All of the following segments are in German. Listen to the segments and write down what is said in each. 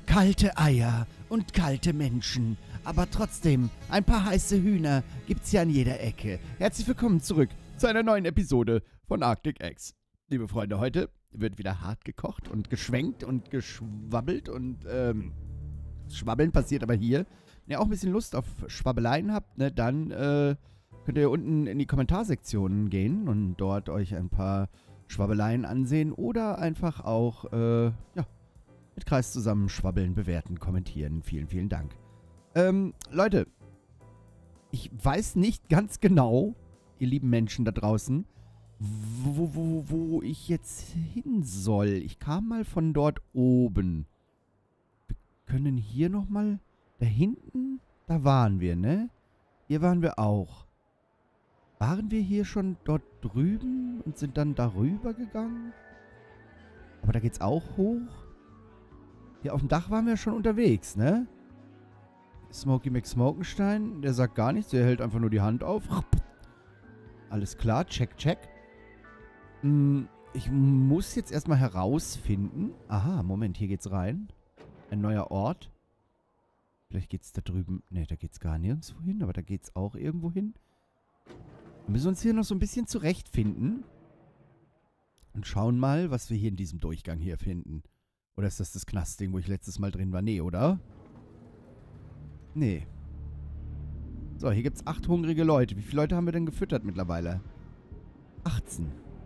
Kalte Eier und kalte Menschen, aber trotzdem ein paar heiße Hühner gibt's hier an jeder Ecke. Herzlich willkommen zurück zu einer neuen Episode von Arctic Eggs. Liebe Freunde, heute wird wieder hart gekocht und geschwenkt und geschwabbelt und Schwabbeln passiert aber hier. Wenn ihr auch ein bisschen Lust auf Schwabbeleien habt, ne, dann könnt ihr unten in die Kommentarsektion gehen und dort euch ein paar Schwabbeleien ansehen oder einfach auch, ja, mit Kreis zusammen schwabbeln, bewerten, kommentieren. Vielen, vielen Dank. Leute, ich weiß nicht ganz genau, ihr lieben Menschen da draußen, wo ich jetzt hin soll. Ich kam mal von dort oben. Wir können hier nochmal... Da hinten, da waren wir, ne? Hier waren wir auch. Waren wir hier schon dort drüben und sind dann darüber gegangen? Aber da geht's auch hoch. Hier auf dem Dach waren wir schon unterwegs, ne? Smokey McSmokenstein, der sagt gar nichts, der hält einfach nur die Hand auf. Alles klar, check, check. Ich muss jetzt erstmal herausfinden. Aha, Moment, hier geht's rein. Ein neuer Ort. Vielleicht geht's da drüben... Ne, da geht's gar nirgendwo hin, aber da geht's auch irgendwo hin. Wir müssen uns hier noch so ein bisschen zurechtfinden. Und schauen mal, was wir hier in diesem Durchgang hier finden. Oder ist das Knastding, wo ich letztes Mal drin war? Nee, oder? Nee. So, hier gibt's 8 hungrige Leute. Wie viele Leute haben wir denn gefüttert mittlerweile? 18.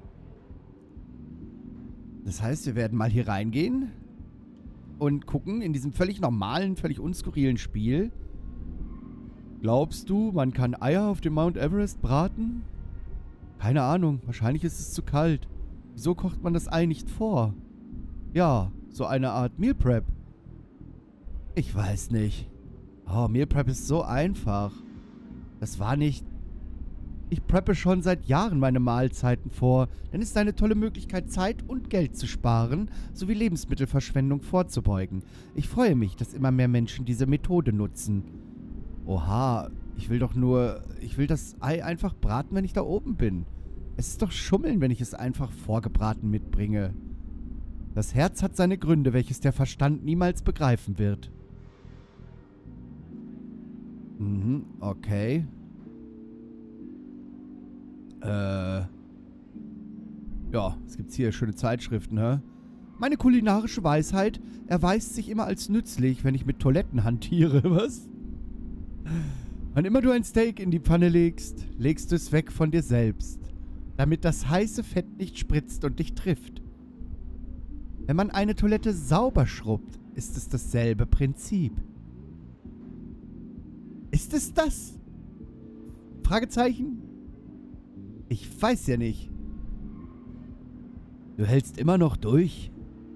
Das heißt, wir werden mal hier reingehen und gucken, in diesem völlig normalen, völlig unskurrilen Spiel. Glaubst du, man kann Eier auf dem Mount Everest braten? Keine Ahnung, wahrscheinlich ist es zu kalt. Wieso kocht man das Ei nicht vor? Ja, so eine Art Meal Prep. Ich weiß nicht. Oh, Meal Prep ist so einfach. Das war nicht... Ich preppe schon seit Jahren meine Mahlzeiten vor, denn es ist eine tolle Möglichkeit, Zeit und Geld zu sparen, sowie Lebensmittelverschwendung vorzubeugen. Ich freue mich, dass immer mehr Menschen diese Methode nutzen. Oha, ich will das Ei einfach braten, wenn ich da oben bin. Es ist doch Schummeln, wenn ich es einfach vorgebraten mitbringe. Das Herz hat seine Gründe, welches der Verstand niemals begreifen wird. Okay. Ja, was gibt's hier? Schöne Zeitschriften, hä? Meine kulinarische Weisheit erweist sich immer als nützlich, wenn ich mit Toiletten hantiere. Was? Wann immer du ein Steak in die Pfanne legst, legst du es weg von dir selbst, damit das heiße Fett nicht spritzt und dich trifft. Wenn man eine Toilette sauber schrubbt, ist es dasselbe Prinzip. Ist es das? Fragezeichen? Ich weiß ja nicht. Du hältst immer noch durch.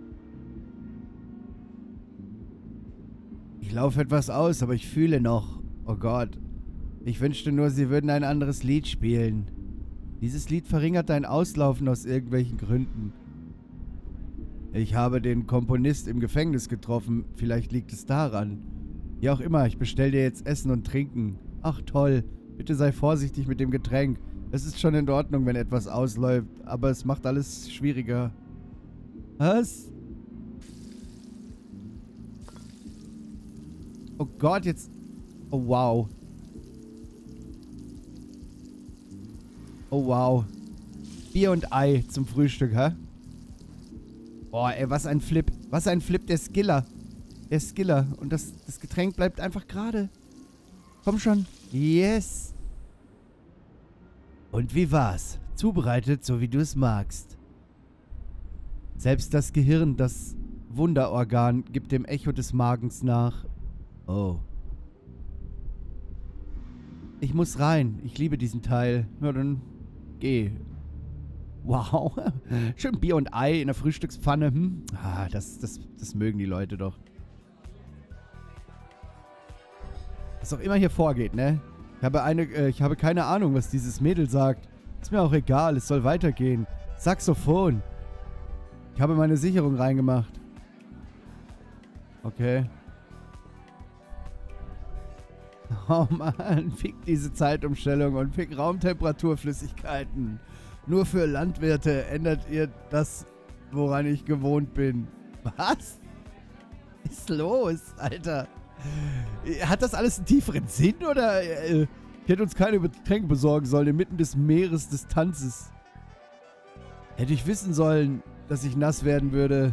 Ich laufe etwas aus, aber ich fühle noch. Oh Gott. Ich wünschte nur, sie würden ein anderes Lied spielen. Dieses Lied verringert dein Auslaufen aus irgendwelchen Gründen. Ich habe den Komponist im Gefängnis getroffen. Vielleicht liegt es daran. Wie auch immer, ich bestelle dir jetzt Essen und Trinken. Ach toll. Bitte sei vorsichtig mit dem Getränk. Es ist schon in Ordnung, wenn etwas ausläuft, aber es macht alles schwieriger. Was? Oh Gott, jetzt... Oh wow. Oh wow. Bier und Ei zum Frühstück, hä? Boah, ey, was ein Flip. Was ein Flip, der Skiller. Der Skiller. Und das Getränk bleibt einfach gerade. Komm schon. Yes. Und wie war's? Zubereitet, so wie du es magst. Selbst das Gehirn, das Wunderorgan, gibt dem Echo des Magens nach. Oh. Ich muss rein. Ich liebe diesen Teil. Na dann, geh. Wow. Schön Bier und Ei in der Frühstückspfanne. Ah, das mögen die Leute doch. Was auch immer hier vorgeht, ne? Ich habe keine Ahnung, was dieses Mädel sagt. Ist mir auch egal, es soll weitergehen. Saxophon. Ich habe meine Sicherung reingemacht. Okay. Oh Mann, fick diese Zeitumstellung und fick Raumtemperaturflüssigkeiten. Nur für Landwirte ändert ihr das, woran ich gewohnt bin. Was? Was ist los, Alter? Hat das alles einen tieferen Sinn oder ich hätte uns keine Getränke besorgen sollen inmitten des Meeres des Tanzes? Hätte ich wissen sollen, dass ich nass werden würde.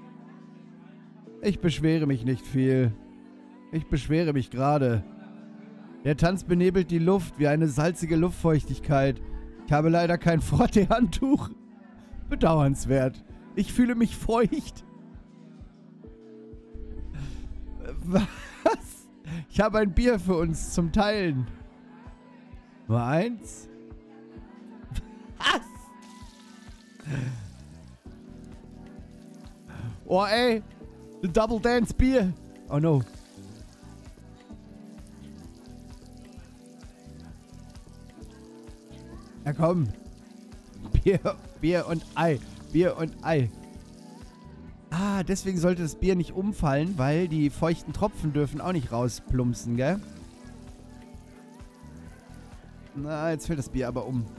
Ich beschwere mich nicht viel. Ich beschwere mich gerade. Der Tanz benebelt die Luft wie eine salzige Luftfeuchtigkeit. Ich habe leider kein Frottee-Handtuch. Bedauernswert. Ich fühle mich feucht. Was? Ich habe ein Bier für uns zum Teilen. Nur eins? Was? Oh ey, the Double Dance Bier. Oh no. Na komm. Bier und Ei. Bier und Ei. Ah, deswegen sollte das Bier nicht umfallen, weil die feuchten Tropfen dürfen auch nicht rausplumpsen, gell? Na, jetzt fällt das Bier aber um.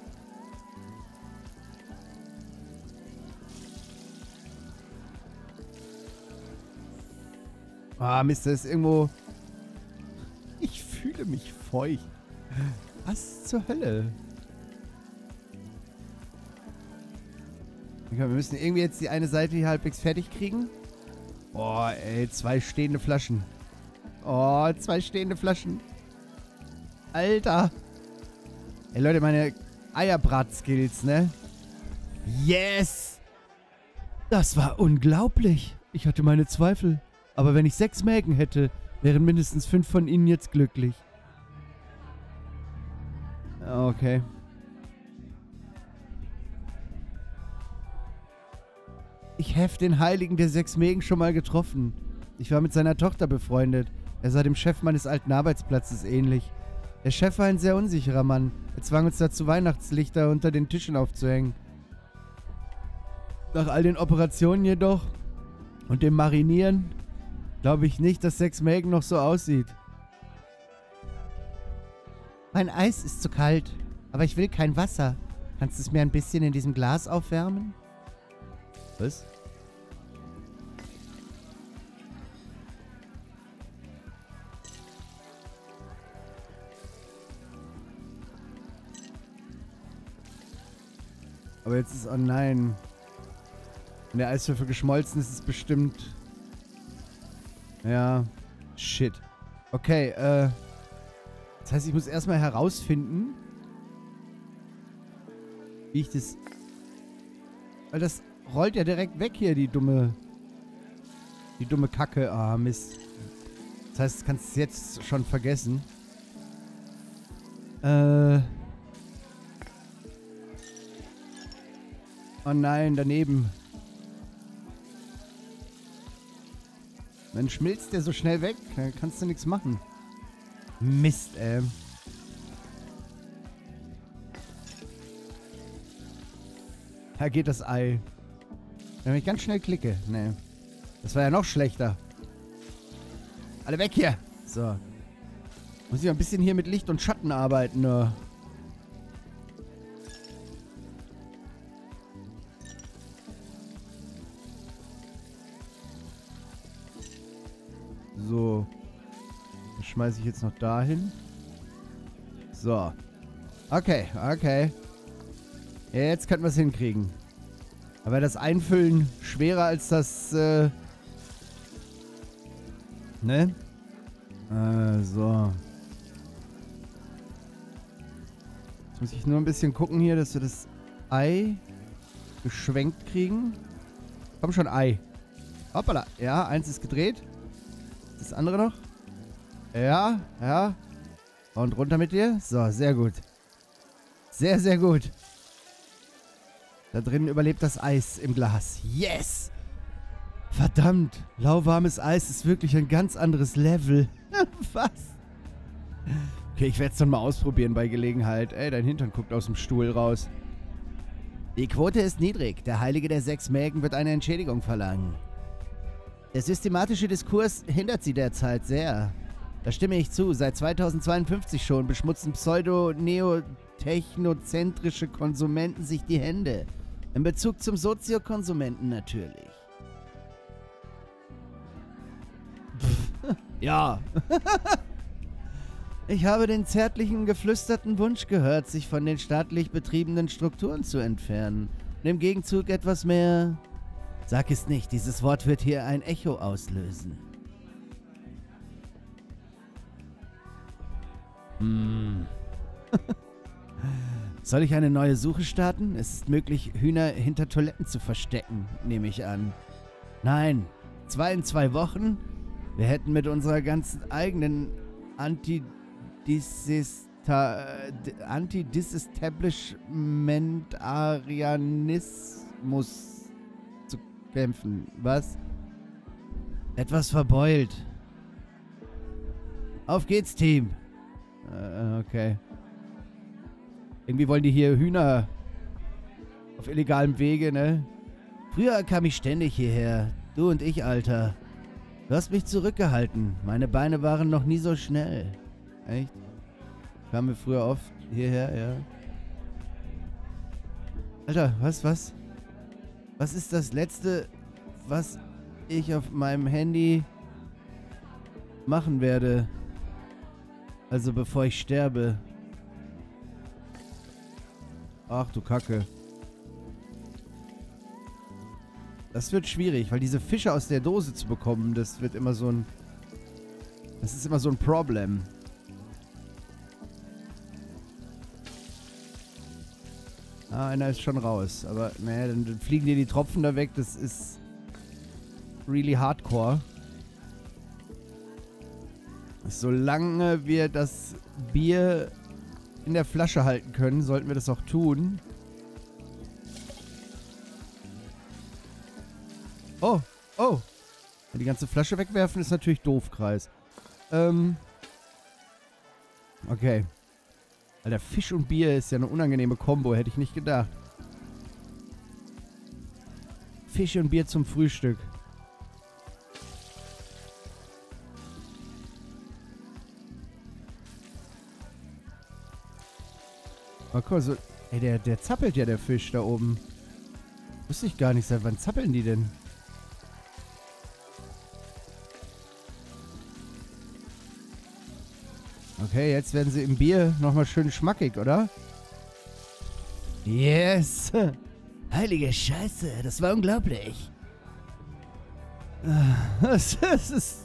Ah, Mist, das ist irgendwo... Ich fühle mich feucht. Was zur Hölle? Wir müssen irgendwie jetzt die eine Seite hier halbwegs fertig kriegen. Oh, ey, 2 stehende Flaschen. Oh, 2 stehende Flaschen. Alter. Ey, Leute, meine Eierbrat-Skills, ne? Yes! Das war unglaublich. Ich hatte meine Zweifel. Aber wenn ich 6 Mägen hätte, wären mindestens 5 von ihnen jetzt glücklich. Okay. Ich habe den Heiligen der 6 Mägen schon mal getroffen. Ich war mit seiner Tochter befreundet. Er sah dem Chef meines alten Arbeitsplatzes ähnlich. Der Chef war ein sehr unsicherer Mann. Er zwang uns dazu, Weihnachtslichter unter den Tischen aufzuhängen. Nach all den Operationen jedoch und dem Marinieren glaube ich nicht, dass 6 Mägen noch so aussieht. Mein Eis ist zu kalt, aber ich will kein Wasser. Kannst du es mir ein bisschen in diesem Glas aufwärmen? Was? Aber jetzt ist... Oh nein. Wenn der Eiswürfel geschmolzen ist, ist es bestimmt... Ja. Shit. Okay, das heißt, ich muss erstmal herausfinden, wie ich das... Weil das rollt ja direkt weg hier, die dumme... Die dumme Kacke. Ah, Mist. Das heißt, du kannst es jetzt schon vergessen. Oh nein, daneben. Dann schmilzt der so schnell weg. Da kannst du nichts machen. Mist, Da geht das Ei. Wenn ich ganz schnell klicke. Nee. Das war ja noch schlechter. Alle weg hier. So. Muss ich ein bisschen hier mit Licht und Schatten arbeiten, nur. So. Das schmeiße ich jetzt noch dahin. So. Okay, okay. Jetzt könnten wir es hinkriegen. Aber das Einfüllen schwerer als das, ne? So. Jetzt muss ich nur ein bisschen gucken hier, dass wir das Ei geschwenkt kriegen. Komm schon, Ei. Hoppala. Ja, eins ist gedreht. Das andere noch. Ja, ja. Und runter mit dir. So, sehr gut. Sehr, sehr gut. Da drinnen überlebt das Eis im Glas. Yes! Verdammt, lauwarmes Eis ist wirklich ein ganz anderes Level. Was? Okay, ich werde es dann mal ausprobieren bei Gelegenheit. Ey, dein Hintern guckt aus dem Stuhl raus. Die Quote ist niedrig. Der Heilige der 6 Mägen wird eine Entschädigung verlangen. Der systematische Diskurs hindert sie derzeit sehr. Da stimme ich zu. Seit 2052 schon beschmutzen pseudo-neotechnozentrische Konsumenten sich die Hände. In Bezug zum Soziokonsumenten natürlich. Ja. Ich habe den zärtlichen, geflüsterten Wunsch gehört, sich von den staatlich betriebenen Strukturen zu entfernen. Und im Gegenzug etwas mehr... Sag es nicht, dieses Wort wird hier ein Echo auslösen. Soll ich eine neue Suche starten? Es ist möglich, Hühner hinter Toiletten zu verstecken, nehme ich an. Nein, 2 in 2 Wochen? Wir hätten mit unserer ganzen eigenen Anti-Disestablishmentarianismus zu kämpfen. Was? Etwas verbeult. Auf geht's, Team. Okay. Irgendwie wollen die hier Hühner auf illegalem Wege, ne? Früher kam ich ständig hierher. Du und ich, Alter. Du hast mich zurückgehalten. Meine Beine waren noch nie so schnell. Echt? Kamen wir früher oft hierher, ja? Alter, was? Was ist das Letzte, was ich auf meinem Handy machen werde? Also bevor ich sterbe. Ach du Kacke. Das wird schwierig, weil diese Fische aus der Dose zu bekommen, das wird immer so ein... Das ist immer so ein Problem. Ah, einer ist schon raus. Aber, naja, dann fliegen dir die Tropfen da weg. Das ist... really hardcore. Solange wir das Bier in der Flasche halten können, sollten wir das auch tun. Oh, oh. Die ganze Flasche wegwerfen ist natürlich doof, Kreis. Okay. Alter, Fisch und Bier ist ja eine unangenehme Kombo, hätte ich nicht gedacht. Fisch und Bier zum Frühstück. Oh, guck mal, so, ey, der zappelt ja, der Fisch da oben. Wusste ich gar nicht, seit wann zappeln die denn? Okay, jetzt werden sie im Bier nochmal schön schmackig, oder? Yes! Heilige Scheiße, das war unglaublich. Das ist...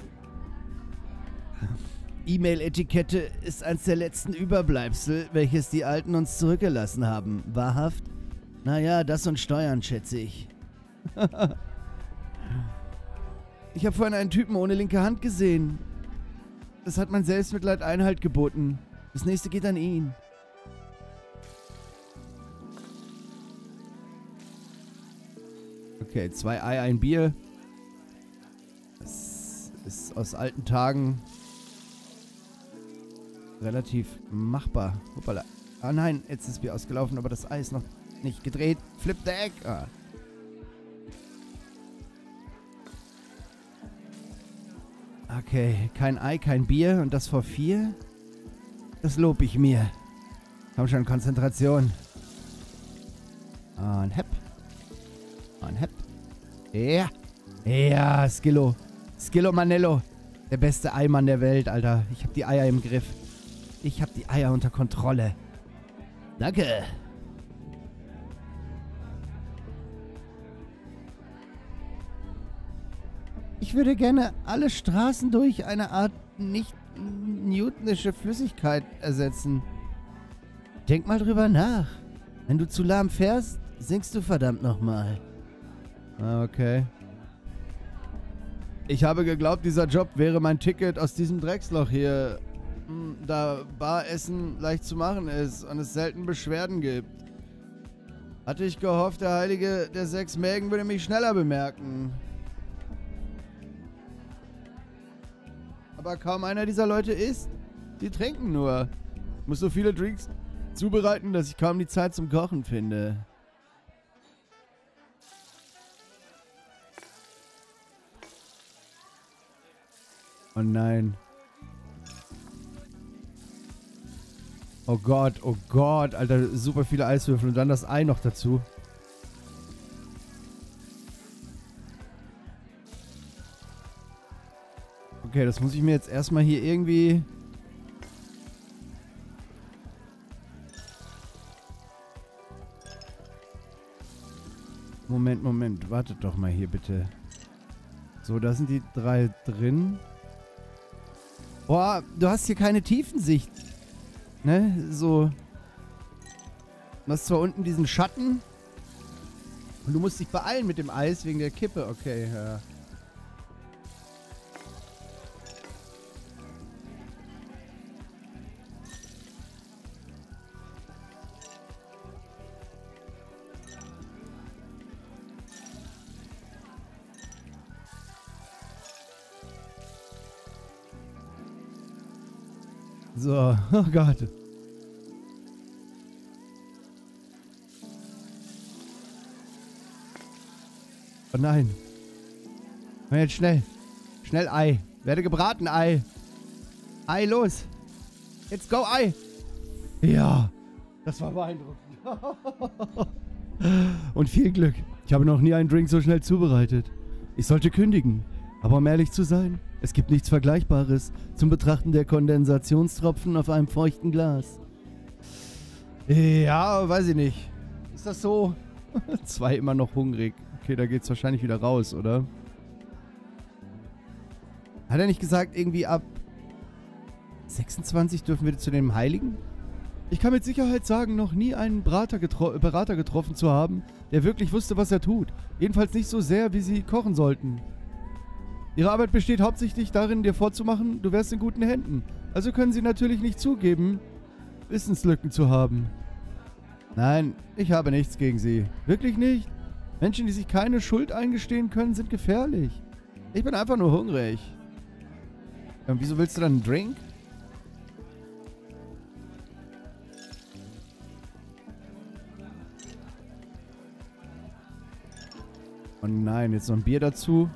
E-Mail-Etikette ist eins der letzten Überbleibsel, welches die Alten uns zurückgelassen haben. Wahrhaft? Naja, das und Steuern, schätze ich. Ich habe vorhin einen Typen ohne linke Hand gesehen. Das hat mein Selbstmitleid Einhalt geboten. Das nächste geht an ihn. Okay, 2 Ei, ein Bier. Das ist aus alten Tagen relativ machbar. Hoppala. Ah nein, jetzt ist das Bier ausgelaufen, aber das Ei ist noch nicht gedreht. Flip the egg. Ah. Okay, kein Ei, kein Bier und das vor 4? Das lob ich mir. Komm schon, Konzentration. Und hepp. Und hepp. Ja. Ja, Skillo. Skillo Manello. Der beste Eimann der Welt, Alter. Ich hab die Eier im Griff. Ich hab die Eier unter Kontrolle. Danke. Ich würde gerne alle Straßen durch eine Art nicht-newtonische Flüssigkeit ersetzen. Denk mal drüber nach. Wenn du zu lahm fährst, sinkst du verdammt nochmal. Okay. Ich habe geglaubt, dieser Job wäre mein Ticket aus diesem Drecksloch hier. Da Baressen leicht zu machen ist und es selten Beschwerden gibt. Hatte ich gehofft, der Heilige der 6 Mägen würde mich schneller bemerken. Aber kaum einer dieser Leute isst. Die trinken nur. Ich muss so viele Drinks zubereiten, dass ich kaum die Zeit zum Kochen finde. Oh nein. Oh Gott, Alter, super viele Eiswürfel und dann das Ei noch dazu. Okay, das muss ich mir jetzt erstmal hier irgendwie... Moment. Wartet doch mal hier bitte. So, da sind die 3 drin. Boah, du hast hier keine Tiefensicht. Ne? So. Du hast zwar unten diesen Schatten. Und du musst dich beeilen mit dem Eis wegen der Kippe. Okay, ja. So, oh Gott. Oh nein. Komm jetzt schnell. Schnell Ei. Werde gebraten, Ei. Ei, los. Jetzt go, Ei. Ja. Das war beeindruckend. Und viel Glück. Ich habe noch nie einen Drink so schnell zubereitet. Ich sollte kündigen. Aber um ehrlich zu sein, es gibt nichts Vergleichbares zum Betrachten der Kondensationstropfen auf einem feuchten Glas. Ja, weiß ich nicht. Ist das so? 2 immer noch hungrig. Okay, da geht's wahrscheinlich wieder raus, oder? Hat er nicht gesagt, irgendwie ab 26 dürfen wir zu dem Heiligen? Ich kann mit Sicherheit sagen, noch nie einen Berater getroffen zu haben, der wirklich wusste, was er tut. Jedenfalls nicht so sehr, wie sie kochen sollten. Ihre Arbeit besteht hauptsächlich darin, dir vorzumachen, du wärst in guten Händen. Also können sie natürlich nicht zugeben, Wissenslücken zu haben. Nein, ich habe nichts gegen sie. Wirklich nicht? Menschen, die sich keine Schuld eingestehen können, sind gefährlich. Ich bin einfach nur hungrig. Und wieso willst du dann einen Drink? Oh nein, jetzt noch ein Bier dazu.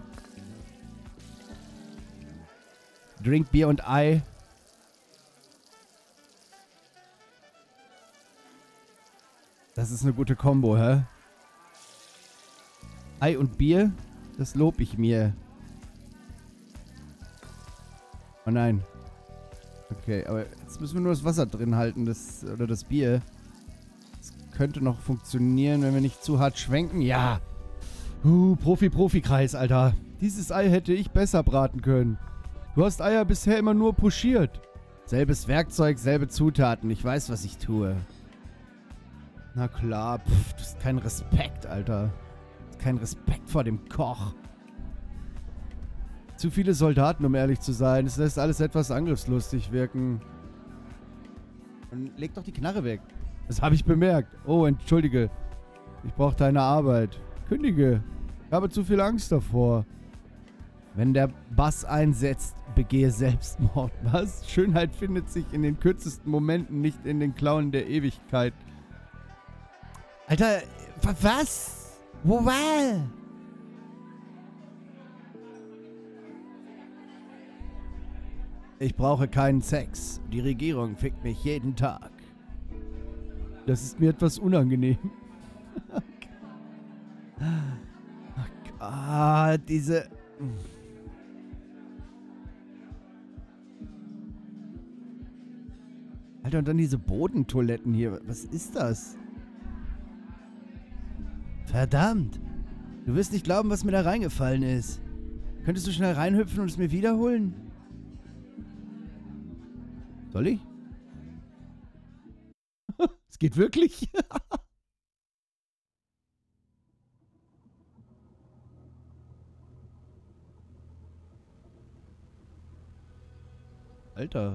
Drink, Bier und Ei. Das ist eine gute Kombo, hä? Ei und Bier, das lob ich mir. Oh nein. Okay, aber jetzt müssen wir nur das Wasser drin halten, oder das Bier. Das könnte noch funktionieren, wenn wir nicht zu hart schwenken. Ja. Profi-Kreis, Alter. Dieses Ei hätte ich besser braten können. Du hast Eier bisher immer nur pochiert. Selbes Werkzeug, selbe Zutaten. Ich weiß, was ich tue. Na klar, du hast keinen Respekt, Alter. Du hast keinen Respekt vor dem Koch. Zu viele Soldaten, um ehrlich zu sein. Es lässt alles etwas angriffslustig wirken. Und leg doch die Knarre weg. Das habe ich bemerkt. Oh, entschuldige. Ich brauche deine Arbeit. Kündige. Ich habe zu viel Angst davor. Wenn der Bass einsetzt, begehe Selbstmord. Was? Schönheit findet sich in den kürzesten Momenten, nicht in den Klauen der Ewigkeit. Alter, was? Wo war? Ich brauche keinen Sex. Die Regierung fickt mich jeden Tag. Das ist mir etwas unangenehm. Diese... Alter, und dann diese Bodentoiletten hier. Was ist das? Verdammt. Du wirst nicht glauben, was mir da reingefallen ist. Könntest du schnell reinhüpfen und es mir wiederholen? Soll ich? Es geht wirklich? Alter.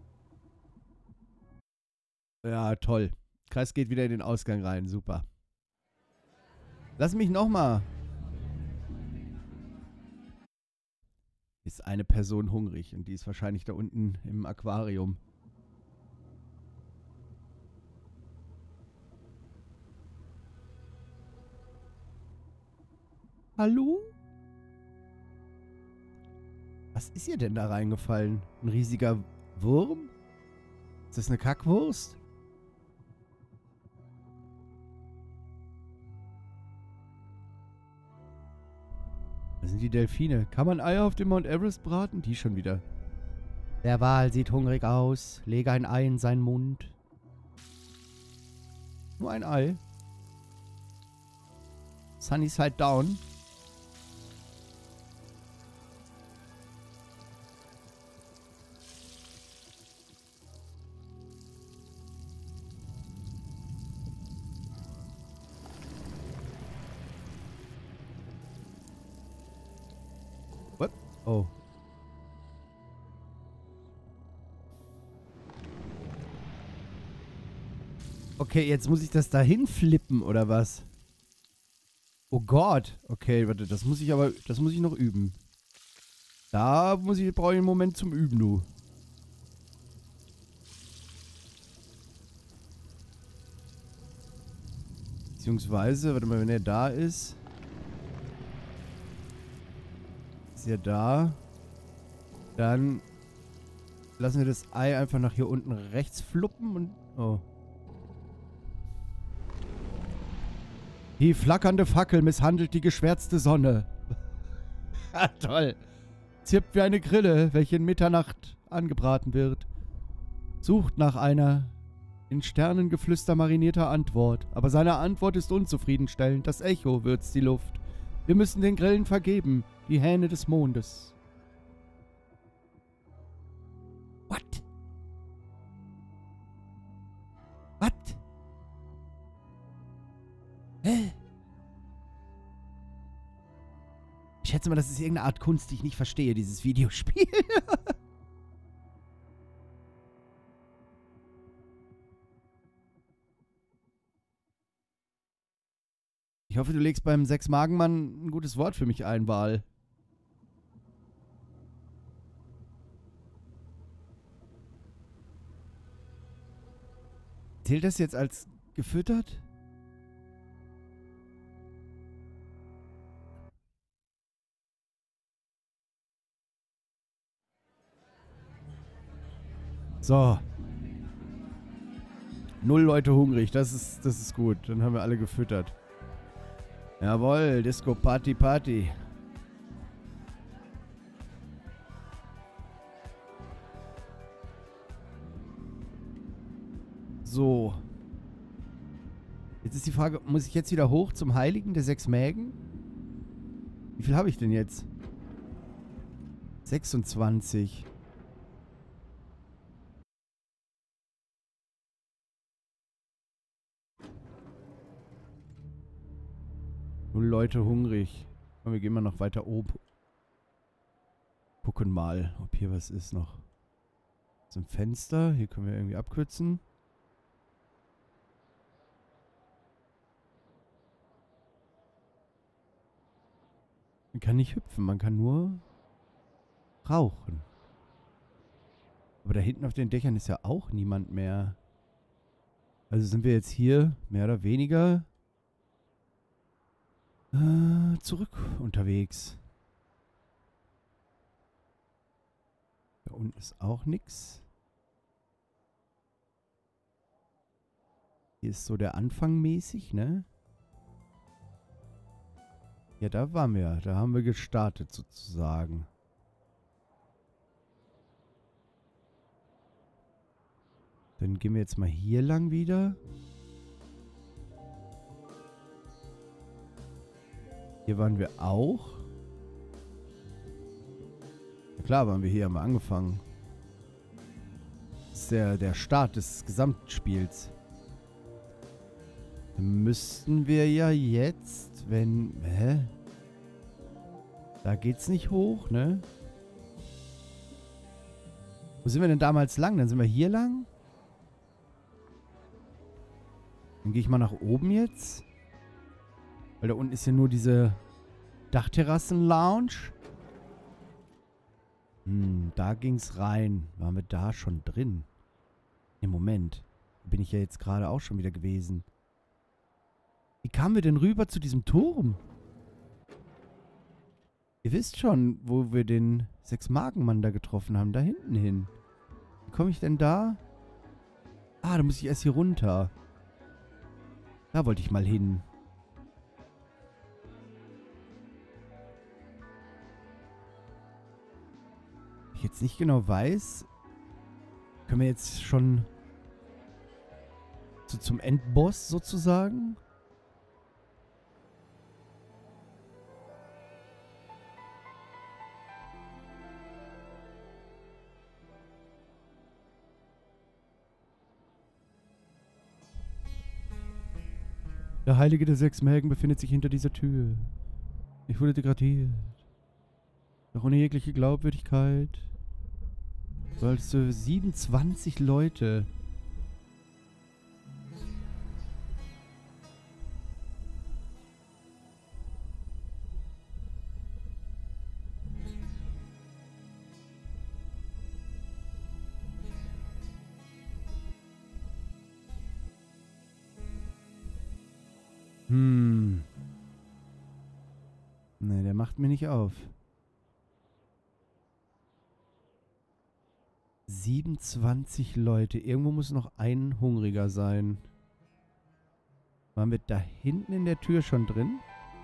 Ja, toll. Kreis geht wieder in den Ausgang rein. Super. Lass mich nochmal. Ist eine Person hungrig und die ist wahrscheinlich da unten im Aquarium. Hallo? Was ist ihr denn da reingefallen? Ein riesiger Wurm? Ist das eine Kackwurst? Das sind die Delfine. Kann man Eier auf dem Mount Everest braten? Die schon wieder. Der Wal sieht hungrig aus. Lege ein Ei in seinen Mund. Nur ein Ei. Sunny side down. What? Oh. Okay, jetzt muss ich das dahin flippen, oder was? Oh Gott. Okay, warte, das muss ich noch üben. Brauche ich einen Moment zum Üben, du. Beziehungsweise, warte mal, wenn er da ist. Ist er da? Dann lassen wir das Ei einfach nach hier unten rechts fluppen und... Oh. Die flackernde Fackel misshandelt die geschwärzte Sonne. Toll. Zirpt wie eine Grille, welche in Mitternacht angebraten wird. Sucht nach einer in Sternengeflüster marinierter Antwort. Aber seine Antwort ist unzufriedenstellend. Das Echo würzt die Luft. Wir müssen den Grillen vergeben. Die Hähne des Mondes. What? What? Hä? Ich schätze mal, das ist irgendeine Art Kunst, die ich nicht verstehe, dieses Videospiel. Ich hoffe, du legst beim Sechs-Magen-Mann ein gutes Wort für mich ein, Wal. Zählt das jetzt als gefüttert? So. 0 Leute hungrig, das ist gut. Dann haben wir alle gefüttert. Jawohl, Disco Party Party. So. Jetzt ist die Frage, muss ich jetzt wieder hoch zum Heiligen der 6 Mägen? Wie viel habe ich denn jetzt? 26. Nur Leute hungrig. Und wir gehen mal noch weiter oben. Gucken mal, ob hier was ist noch. So ein Fenster. Hier können wir irgendwie abkürzen. Man kann nicht hüpfen, man kann nur rauchen. Aber da hinten auf den Dächern ist ja auch niemand mehr. Also sind wir jetzt hier mehr oder weniger zurück unterwegs. Da unten ist auch nix. Hier ist so der Anfang mäßig, ne? Ja, da waren wir. Da haben wir gestartet sozusagen. Dann gehen wir jetzt mal hier lang wieder. Hier waren wir auch. Ja klar waren wir hier, haben wir angefangen. Das ist der Start des Gesamtspiels. Dann müssten wir ja jetzt, wenn... Hä? Da geht's nicht hoch, ne? Wo sind wir denn damals lang? Dann sind wir hier lang. Dann gehe ich mal nach oben jetzt. Weil da unten ist ja nur diese Dachterrassen-Lounge. Da ging's rein. Waren wir da schon drin? Im Moment. Bin ich ja jetzt gerade auch schon wieder gewesen. Wie kamen wir denn rüber zu diesem Turm? Ihr wisst schon, wo wir den Sechs-Magen-Mann da getroffen haben. Da hinten hin. Wie komme ich denn da? Ah, da muss ich erst hier runter. Da wollte ich mal hin. ich jetzt nicht genau weiß, können wir jetzt schon zum Endboss sozusagen? Der Heilige der 6 Mägen befindet sich hinter dieser Tür. Ich wurde degradiert. Doch ohne jegliche Glaubwürdigkeit. Sollst du 27 Leute. Ne, der macht mir nicht auf. 27 Leute. Irgendwo muss noch ein Hungriger sein. Waren wir da hinten in der Tür schon drin?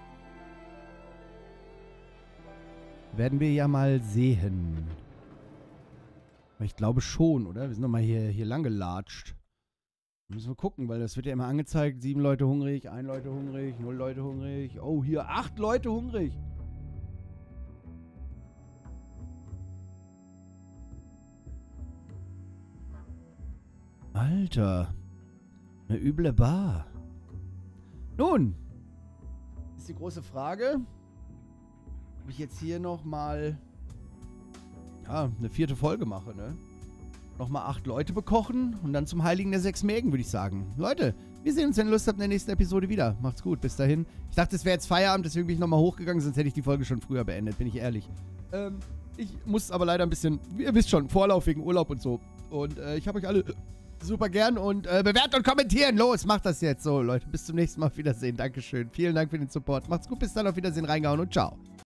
Werden wir ja mal sehen. Aber ich glaube schon, oder? Wir sind nochmal hier lang gelatscht. Müssen wir gucken, weil das wird ja immer angezeigt. 7 Leute hungrig, 1 Leute hungrig, 0 Leute hungrig. Oh, hier 8 Leute hungrig. Alter. Eine üble Bar. Nun. Ist die große Frage, ob ich jetzt hier nochmal eine 4. Folge mache, ne? Nochmal 8 Leute bekochen und dann zum Heiligen der 6 Mägen, würde ich sagen. Leute, wir sehen uns, wenn ihr Lust habt, in der nächsten Episode wieder. Macht's gut, bis dahin. Ich dachte, es wäre jetzt Feierabend, deswegen bin ich nochmal hochgegangen, sonst hätte ich die Folge schon früher beendet, bin ich ehrlich. Ich muss aber leider ein bisschen, ihr wisst schon, Vorlauf wegen Urlaub und so. Und ich habe euch alle super gern und bewerten und kommentieren. Los, macht das jetzt so, Leute. Bis zum nächsten Mal. Auf Wiedersehen. Dankeschön. Vielen Dank für den Support. Macht's gut, bis dann. Auf Wiedersehen. Reingehauen und ciao.